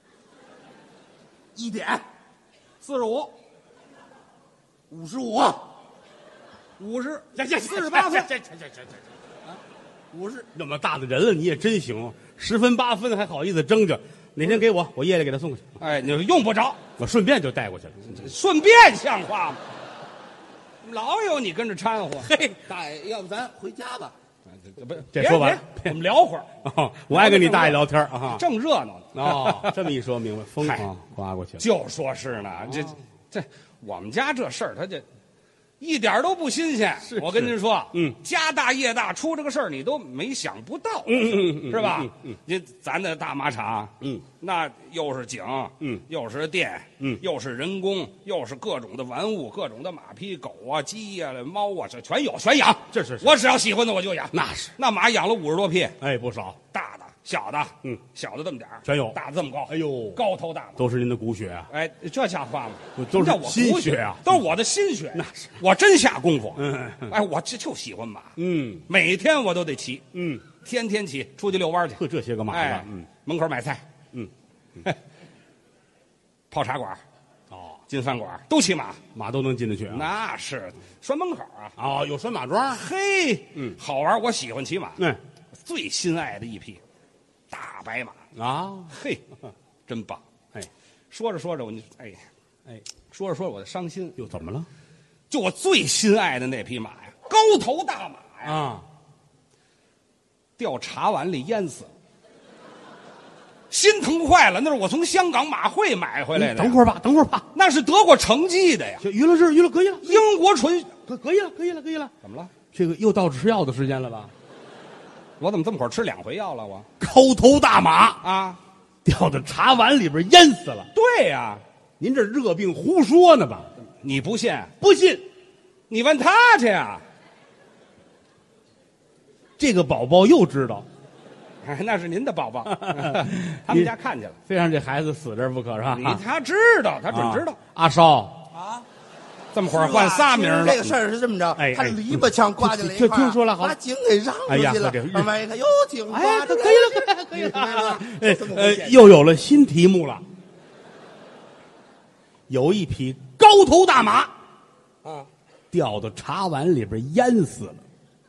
一点四十五， 五十五， 五十，这这四十八分，这这这这这， 啊，五十那么大的人了，你也真行，十分八分还好意思争着。哪天给我，我夜里给他送去。 哎，你用不着， 我顺便就带过去了。 顺便像话吗？老有你跟着掺和， 嘿，大爷，要不咱回家吧？ 不， 这说完了， 我们聊会儿。 哦、我爱跟你大爷聊天啊， 正热闹呢。 哦，这么一说明白，风啊刮过去了。 就说是呢，这这我们家这事儿，他这一点都不新鲜。我跟您说， 嗯， 家大业大，出这个事儿你都没想不到， 嗯嗯嗯， 是吧？ 嗯， 这咱的大马场， 嗯， 那又是井， 嗯， 又是店， 嗯， 又是人工，又是各种的玩物，各种的马匹、狗啊、鸡呀、猫啊，这全有，全养。 这是我只要喜欢的我就养。 那是， 那马养了五十多匹， 哎，不少， 大的、小的， 嗯， 小的这么点儿， 全有， 大的这么高， 哎呦， 高头大马， 都是您的骨血啊！ 哎，这像话吗？ 都是我心血啊， 都是我的心血。 那是， 我真下功夫。 嗯， 哎，我这就喜欢马， 嗯， 每天我都得骑， 嗯， 天天骑，出去遛弯去。 呵，这些个马哎， 嗯， 门口买菜， 嗯， 泡茶馆， 哦， 进饭馆都骑马， 马都能进得去啊？ 那是拴门口啊。 哦，有拴马桩， 嘿， 嗯， 好玩，我喜欢骑马。 嗯， 最心爱的一匹大白马啊， 嘿，真棒。 哎， 说着说着，我就哎哎， 说着说着我就伤心。 又怎么了？ 就我最心爱的那匹马呀，高头大马呀， 啊， 掉茶碗里淹死了，心疼坏了。那是我从香港马会买回来的。 等会儿吧，等会儿吧， 那是得过成绩的呀。 行，娱乐日，娱乐可以了， 英国纯可可以了，可以了，可以了。 怎么了？ 这个又到吃药的时间了吧？ 我怎么这么会儿吃两回药了？我高头大马啊， 掉到茶碗里边淹死了。 对呀， 您这热病胡说呢吧？ 你不信？ 不信， 你问他去呀。 这个宝宝又知道， 哎，那是您的宝宝，他们家看去了。 非让这孩子死这儿不可是吧？ 你他知道，他准知道。 啊、阿少啊， 这么会儿换仨名了。 这个事儿是这么着， 哎他篱笆墙挂进来一块就听说了，好把井给让出去了。慢慢一看，哟，井挂哎，可以了，可以了，可以了。哎呃， 呃， 又有了新题目了。有一匹高头大马啊， 掉到茶碗里边淹死了。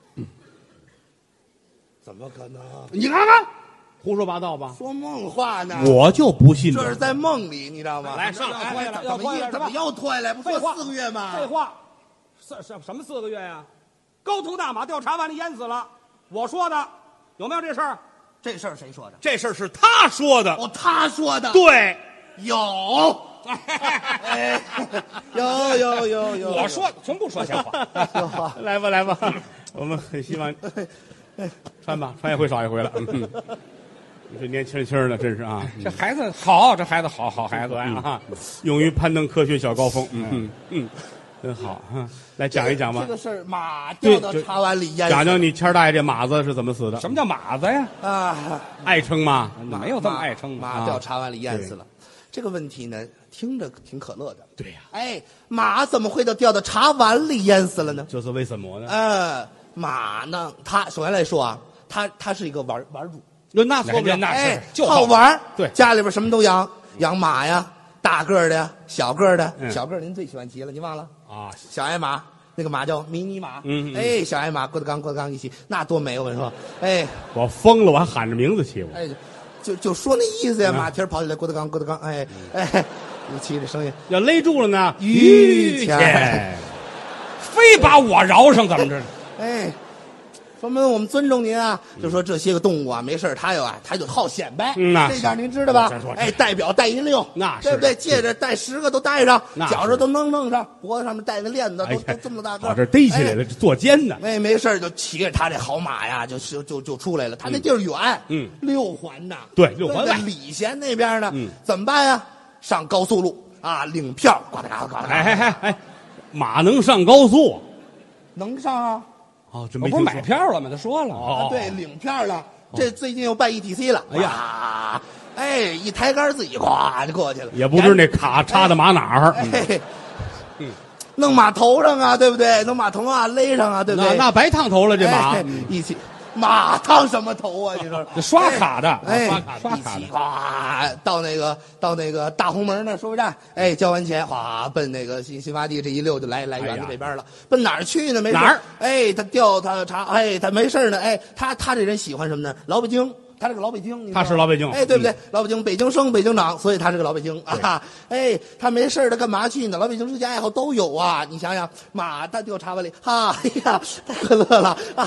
怎么可能？ 你看看，胡说八道吧？ 说梦话呢？ 我就不信这是在梦里，你知道吗？ 来上来哎脱下来怎么要脱下来怎么又脱下来？不废话说四个月吗？ 废话，四什什么四个月呀？高头大马掉茶碗里淹死了，我说的，有没有这事儿？ 这事儿谁说的？ 这事儿是他说的。 哦，他说的。 对， 有。哎，有有有有。 我说从不说闲话。 有。 来吧来吧，我们很希望穿吧，穿一回少一回了。嗯，你这年轻轻的，真是啊！ 这孩子好，这孩子好好孩子对啊，勇于攀登科学小高峰。嗯嗯嗯，真好哈！来讲一讲吧。 这个事儿，马掉到茶碗里淹死。 讲讲你谦儿大爷这马子是怎么死的？ 什么叫马子呀？ 啊， 爱称吗？ 没有这么爱称的。 马掉茶碗里淹死了。这个问题呢，听着挺可乐的。 对呀。 哎，马怎么会掉到茶碗里淹死了呢？ 这是为什么呢？ 呃，马呢，它首先来说啊，它它是一个玩玩主。 那那说不了， 那是哎， 就好玩。 对， 家里边什么都养，养马呀，大个儿的呀，小个儿的。 嗯小个儿您最喜欢骑了，您忘了？ 啊， 小矮马，那个马叫迷你马。 嗯嗯哎，小矮马郭德纲，郭德纲一骑，那多美！我跟你说，哎我疯了，我还喊着名字骑我。 哎，就就说那意思呀。 嗯马蹄儿跑起来，郭德纲，郭德纲，哎哎，一骑这声音， 要勒住了呢， 于谦谦， 非把我饶上，怎么着？ 哎。说明我们尊重您啊，就说这些个动物啊，没事他有啊，他就好显摆， 嗯呐这点您知道吧这说？ 哎，代表带一溜， 那是对不对？戒指戴十个都戴上， 那是脚上都能弄上，脖子上面戴那链子哎呀都都这么大个把儿， 这逮起来了， 哎这坐监呢。 没没事就骑着他这好马呀，就就就就出来了。他那地儿远， 嗯， 六环呐， 对六环外对礼贤那边呢， 嗯， 怎么办呀？上高速路啊，领票，呱嗒呱嗒呱嗒， 哎哎哎哎，马能上高速？ 能上啊？ 哦，这我不是买没听说票了吗？他说了。 哦啊，对，领票了。这最近又办 E T C 了。 哎呀呀，哎，一抬杆自己咵就过去了， 也不知那卡插到马哪儿。 哎，嗯，弄马头上啊，对不对？弄马头啊，勒上啊，对不对？ 那那白烫头了，这马哎一起，马烫什么头啊？你说这刷卡的， 哎， 刷卡的刷卡的一起哗到那个到那个大红门那收费站，哎，交完钱哗奔那个新新发地这一溜就来来园子这边了。奔哪儿去呢？没事哪儿？ 哎，他调他查，哎，他没事呢。哎，他他这人喜欢什么呢？老北京。他是个老北京，你知道吗他是老北京哎，对不对？ 嗯老北京，北京生，北京长，所以他是个老北京啊。哎，他没事他干嘛去呢？老北京之间爱好都有啊。你想想，马他掉茶碗里，哈，哎呀，太可乐了啊！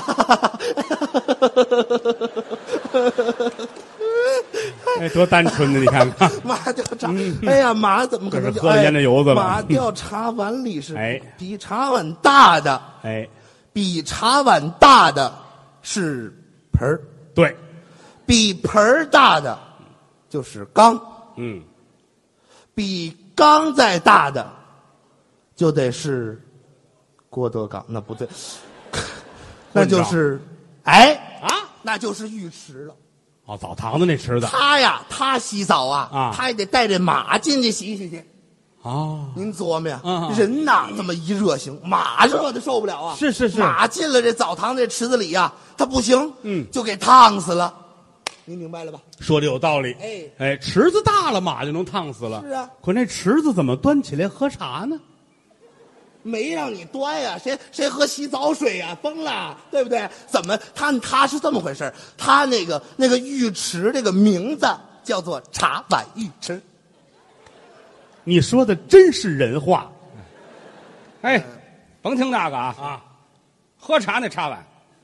哎，多单纯呢！你看看， 马掉茶，哎呀，马怎么可能这是喝了烟的油子了马掉茶碗里是， 哎比茶碗大的， 哎， 比茶碗大的是盆儿， 对， 比盆儿大的就是缸， 嗯， 比缸再大的就得是郭德纲，那不对，那就是哎啊， 那就是浴池了。 哦，澡堂子那池子他呀，他洗澡啊， 啊他也得带着马进去洗洗去。 哦， 您琢磨呀， 嗯嗯人呐这么一热行，马热的受不了啊。 是是是马进了这澡堂这池子里呀，他不行， 嗯就给烫死了。您明白了吧？ 说的有道理。 哎哎，池子大了，马就能烫死了。 是啊， 可那池子怎么端起来喝茶呢？ 没让你端呀，谁谁喝洗澡水呀？疯了，对不对？怎么他他是这么回事？他那个那个浴池这个名字叫做茶碗浴池。 你说的真是人话哎，甭听那个啊， 啊！ 喝茶那茶碗，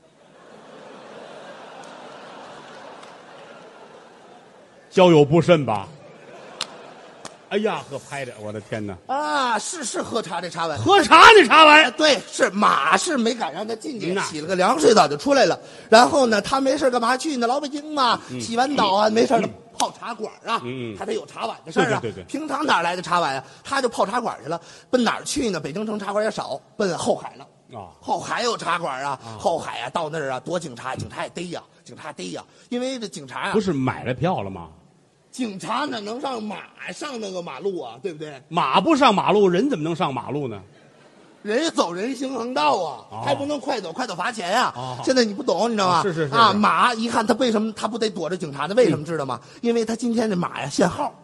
交友不慎吧？哎呀，喝拍的，我的天哪！ 啊，是是喝茶这茶碗， 喝茶那茶哎， 碗， 对，是马是没敢让他进去那， 洗了个凉水澡就出来了。然后呢，他没事干嘛去呢？老北京嘛，洗完澡啊，没事呢泡茶馆啊， 嗯嗯他得有茶碗的事儿啊。 对对对对平常哪来的茶碗啊？他就泡茶馆去了。奔哪儿去呢？北京城茶馆也少，奔后海了。 啊后海有茶馆啊，后海啊，到那儿啊，躲警察，警察也逮呀，警察逮呀，因为这警察啊， 不是买了票了吗？ 警察哪能让马上那个马路啊，对不对？ 马不上马路，人怎么能上马路呢？ 人走人行横道啊， 哦还不能快走，快走罚钱呀、 哦现在你不懂，你知道吗？ 是是是啊， 是马一看他为什么他不得躲着警察呢？为什么知道吗？因为他今天这马呀限号，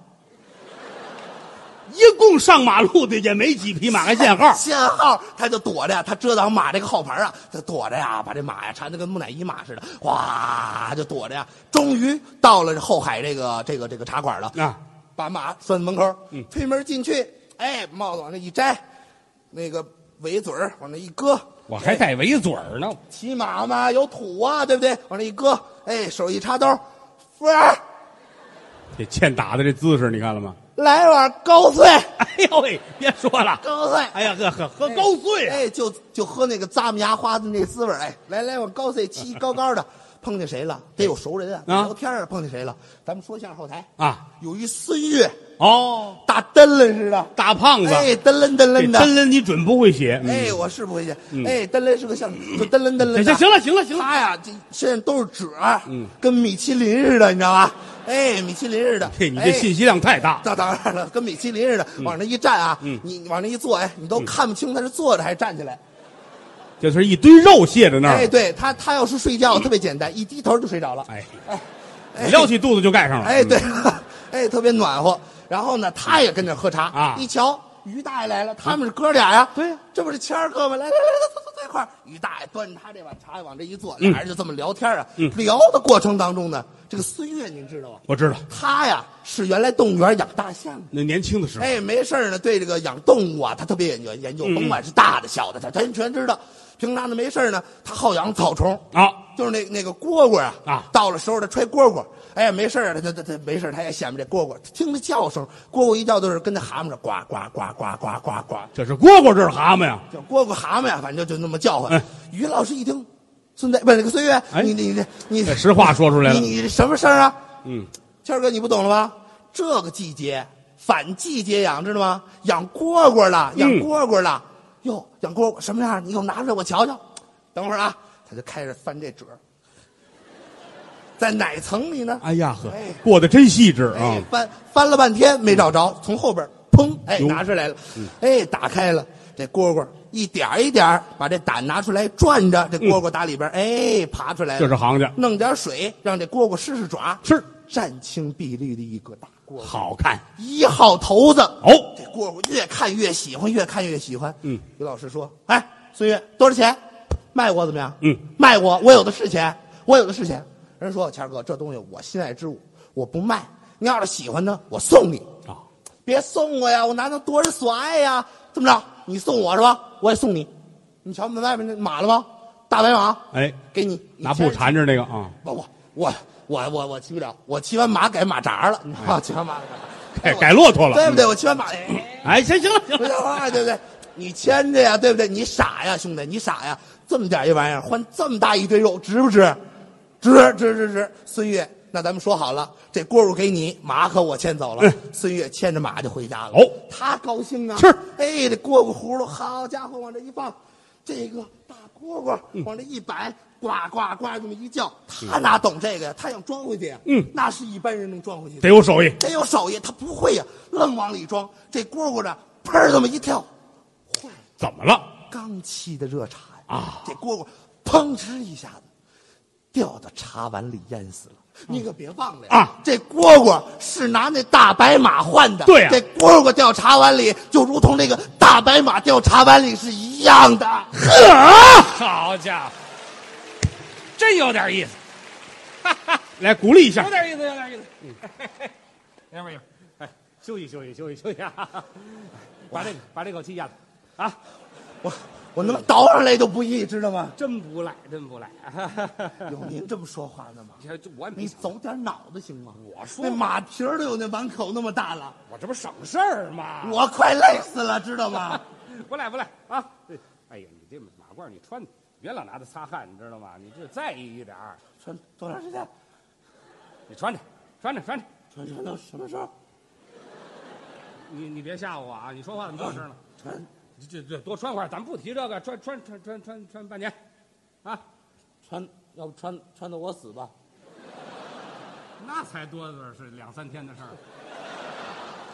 一共上马路的也没几匹马，还限号。 限号，他就躲着呀，他遮挡马这个号牌啊，他躲着呀，把这马呀缠得跟木乃伊马似的，哗就躲着呀。终于到了后海这个这个这个茶馆了啊， 把马拴门口， 嗯推门进去，哎，帽子往那一摘，那个围嘴儿往那一搁， 我还带围嘴儿呢。 骑马嘛有土啊，对不对？往那一搁，哎，手一插兜，服务员这欠打的这姿势，你看了吗？ 来碗高碎， 哎呦喂，别说了， 高碎。 哎呀，喝喝喝高碎啊！ 哎，就就喝那个咂木牙花的那滋味儿哎，来来碗高碎，沏高高的。碰见谁了？得有熟人啊， 啊聊天啊。碰见谁了？咱们说相声后台啊， 有一孙越， 哦， 大灯笼似的， 大胖子， 哎，噔楞噔这楞的。 真人你准不会写。嗯哎，我是不会写。 嗯哎，噔楞是个像，就噔楞噔楞的。 行行了行了行了， 他呀，这身上都是褶儿， 嗯， 跟米其林似的，你知道吧？哎，米其林似的。 嘿，你这哎信息量太大。 那当然了，跟米其林似的，往那一站啊， 嗯你你往那一坐，哎，你都看不清他是坐着还是站起来。 就是一堆肉卸在那儿。 哎，对他，他要是睡觉特别简单，一低头就睡着了。 哎， 哎， 你撩起肚子就盖上了。 哎，对嗯， 哎，特别暖和。然后呢，他也跟着喝茶啊一瞧，于大爷来了，他们是哥俩呀。 对呀这不是谦儿哥吗？来来来来，坐坐坐一块儿。于大爷端着他这碗茶往这一坐，俩人就这么聊天啊。 嗯聊的过程当中呢，这个孙越您知道吗？ 我知道， 他呀是原来动物园养大象的。 那年轻的时候， 哎，没事儿呢，对这个养动物啊，他特别研究研究， 嗯甭管是大的小的，他他全知道。平常呢没事儿呢，他好养草虫啊， 就是那那个蝈蝈啊啊到了时候他揣蝈蝈，哎，没事儿他他他他没事儿他也显摆这蝈蝈，听着叫声，蝈蝈一叫都是跟那蛤蟆似的，呱呱呱呱呱呱呱， 这是蝈蝈，这是蛤蟆呀。 叫蝈蝈蛤蟆呀，反正就那么叫唤。 哎于老师一听，孙子不是那个孙越， 哎你你你你这实话说出来了。 你你这什么声儿啊？ 嗯， 谦儿哥，你不懂了吧？这个季节反季节养，知道吗？养蝈蝈了，养嗯蝈蝈了。哟，养蝈蝈什么样？你给我拿出来，我瞧瞧。等会儿啊，他就开始翻这褶儿，在哪层里呢？ 哎呀呵哎， 过得真细致啊哎，！翻翻了半天没找着，从后边砰，哎， 哟拿出来了，哎，打开了，这蝈蝈一点儿一点儿把这胆拿出来转着，这蝈蝈打里边，哎，爬出来了。 这是行家， 弄点水，让这蝈蝈试试爪， 是湛青碧绿的一个大蝈蝈， 好看一号头子。 哦。 这蝈蝈越看越喜欢，越看越喜欢。 嗯， 于老师说：“哎，孙越多少钱？卖我怎么样？ 嗯， 卖我，我有的是钱，我有的是钱。”人说：“谦儿哥，这东西我心爱之物，我不卖。你要是喜欢呢，我送你。 啊， 别送我呀，我难道多人所爱呀？这么着，你送我是吧？我也送你。你瞧门外面那马了吗？大白马， 哎， 给你，你拿布牵着缠着那个啊， 不不，我我我我骑不了，我骑完马改马扎了，你知道吗？骑完马改马改改骆驼了， 对不对？我骑完马，哎， 哎，行行了行了， 不行啊，对不对？你牵着呀，对不对？你傻呀，兄弟，你傻呀！这么点一玩意儿，换这么大一堆肉，值不值？值值值值！孙越，那咱们说好了，这蝈蝈给你，马可我牵走了。 嗯孙越牵着马就回家了。 哦， 他高兴啊！ 是， 哎，这蝈蝈葫芦，好家伙，往这一放，这个大蝈蝈往这一摆，呱呱呱这么一叫，他哪懂这个呀？他想装回去呀？ 嗯， 那是一般人能装回去的。 得有手艺。 得有手艺，他不会呀，愣往里装。这蝈蝈呢，砰儿这么一跳，坏了， 怎么了？ 刚沏的热茶呀！ 啊这蝈蝈砰哧一下子掉到茶碗里淹死了。你可别忘了呀啊！ 这蝈蝈是拿那大白马换的。 对呀这蝈蝈掉茶碗里，就如同这个大白马掉茶碗里是一样的。 呵， 好家伙，真有点意思， 来鼓励一下有。点意思，有点意思。爷们儿，哎，休息休息休息休息啊！把这个把这口气压了啊！ 我我他妈倒上来都不易，知道吗？ 真不赖，真不赖。 有您这么说话的吗？ 这这我也没你想走点脑子行吗？ 我说那马蹄儿都有那碗口那么大了， 我这不省事儿吗？ 我快累死了，知道吗？ 不赖不赖啊！哎呀，你这马褂你穿，别老拿它擦汗，你知道吗？你这在意一点儿， 穿多长时间？ 你穿着，穿着，穿着。 穿穿到什么时候？ 你你别吓唬我啊！你说话怎么这声了？ 穿这这多穿会儿，咱不提这个，穿穿穿穿穿穿半年，啊， 穿，要不穿穿到我死吧？ 那才多的是两三天的事儿。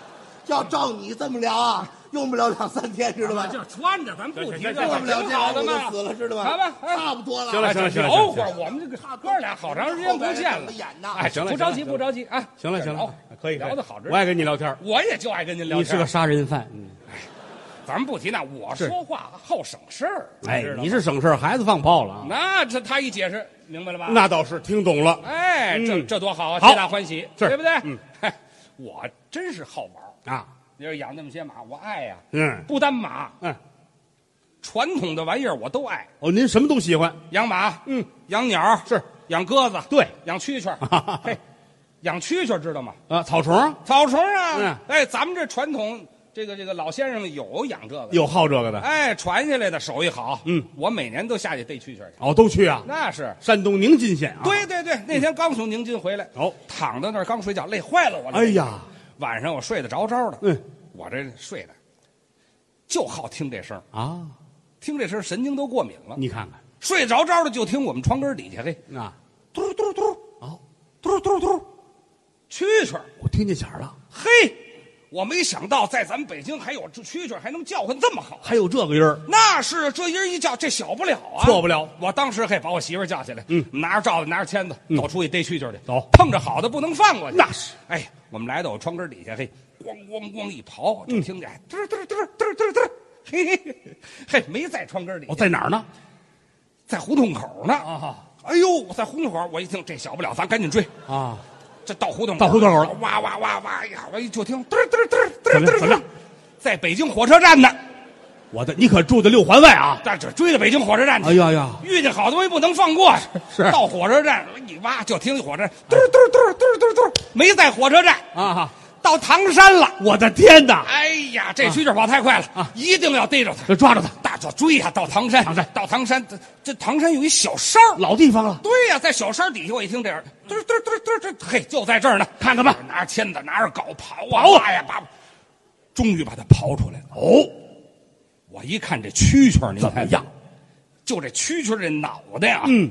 要照你这么聊啊，用不了两三天，知道吗？ 这穿着咱不提这个， 用不了这挺好的样，我嘛就死了，知道吗？ 好吧，哎差不多了。 行了行了行了等会儿我们这个哥俩好长时间不见了， 演呢？ 哎， 行了不着急行了不着急啊。 行了行了，可以聊得好着呢我爱跟你聊天， 我也就爱跟您聊天。 你是个杀人犯，嗯， 咱们不提那，我说话好省事儿。 哎知道，吗你是省事儿，孩子放炮了啊。 那这他一解释明白了吧？ 那倒是听懂了， 哎，这嗯这多好啊， 好皆大欢喜， 是对不对？ 嗯， 嘿，我真是好玩儿啊， 你说养那么些马，我爱呀。 嗯不单马， 嗯， 传统的玩意儿我都爱， 哦，您什么都喜欢， 养马， 嗯， 养鸟是养鸽子， 对养蛐蛐儿，嘿，养蛐蛐儿知道吗？ 啊，草虫草虫啊， 嗯哎，咱们这传统，这个这个老先生们有养这个的， 有好这个的， 哎，传下来的手艺好， 嗯， 我每年都下去逮蛐蛐儿去， 哦，都去啊， 那是。 山东宁津县啊，， 对对对，那天刚从宁津回来， 哦， 躺在那儿刚睡觉，累坏了我了。 哎呀， 晚上我睡得着着的， 嗯我这睡的就好听这声儿， 啊， 听这声儿神经都过敏了。 你看看睡着着的就听我们床根底下，嘿， 啊， 嘟嘟嘟， 哦， 嘟嘟嘟，蛐蛐儿， 我听见响儿了， 嘿，我没想到在咱们北京还有这蛐蛐儿还能叫唤这么好。 还有这个音儿， 那是这音儿一叫，这小不了啊， 错不了。 我当时嘿把我媳妇儿叫起来， 嗯， 拿着罩子，拿着签子， 嗯走出去逮蛐蛐儿去。 走碰着好的不能放过去。 那是， 哎，我们来到我窗根底下，嘿，咣咣咣一刨， 嗯就听见嘚嘚嘚嘚嘚嘚，嘿嘿嘿，嘿，没在窗根底下， 哦，在哪儿呢？ 在胡同口呢。 啊哎呦，我在胡同口，我一听这小不了，咱赶紧追。 啊， 这到胡同到胡同口了， 哇哇哇哇哎呀！我一就听嘚嘚嘚嘚怎么样怎么样嘚嘚，在北京火车站呢。 我的，你可住在六环外啊！ 但这追到北京火车站去， 哎呀呀， 遇见好东西不能放过。 是到火车站一挖就听火车站嘚嘚嘚嘚嘚嘚，没在火车站， 啊， 到唐山了。 我的天哪！ 哎呀，这蛐蛐跑太快了啊一定要逮着它， 这抓住他， 大叫追呀！到唐山， 唐山到唐山，这这唐山有一小山儿老地方了， 对呀，在小山底下，我一听这样，嘚嘚嘚嘚嘚，嘿，就在这儿呢， 看看吧， 拿着签子，拿着镐刨啊， 刨啊挖呀，把，终于把它刨出来了。 哦， 我一看这蛐蛐儿，你怎么样？ 就这蛐蛐儿这脑袋呀， 嗯，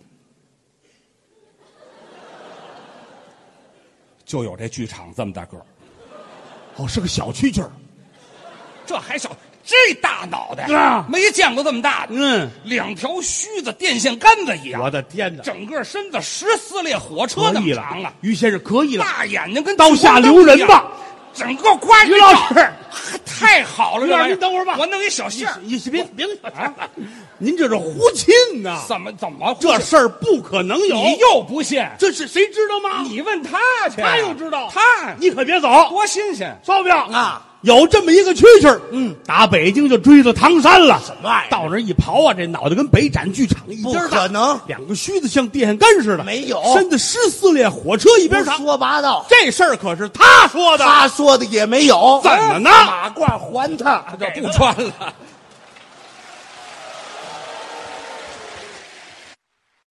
就有这剧场这么大个儿， 哦，是个小蛐蛐儿， 这还小，这大脑袋啊没见过这么大的， 嗯， 两条须子电线杆子一样， 我的天哪， 整个身子十四列火车那可以了么长啊， 于先生可以了， 大眼睛跟刀下留人吧， 整个瓜于老师， 太好了， 于老师这玩意儿您等会儿吧我弄一小线儿， 你你别别啊， 您这是胡沁呐， 怎么怎么这事儿不可能有， 你又不信？ 这是谁知道吗？ 你问他去， 他又知道， 他你可别走， 多新鲜！ 烧饼啊， 有这么一个蛐蛐儿， 嗯， 打北京就追到唐山了。 什么玩意儿到那儿一刨啊，这脑袋跟北展剧场一不边大可能， 两个须子像电线杆似的， 没有身子十四列火车一边胡长。 说八道。 这事儿可是他说的， 他说的也没有， 怎么呢马褂还他， 这不穿了，